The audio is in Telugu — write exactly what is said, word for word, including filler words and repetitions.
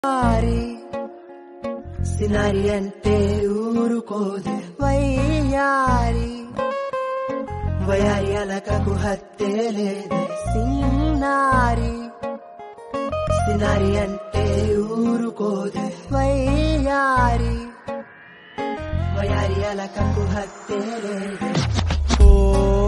సినారి సినారి అంటే ఊరుకోదే వయ్యారి వయారి అలకకు హత్తే లేదే సిన్నారి సినారి అంటే ఊరుకోదే వయ్యారి వయారి అలకకు హత్తే లేదే ఓ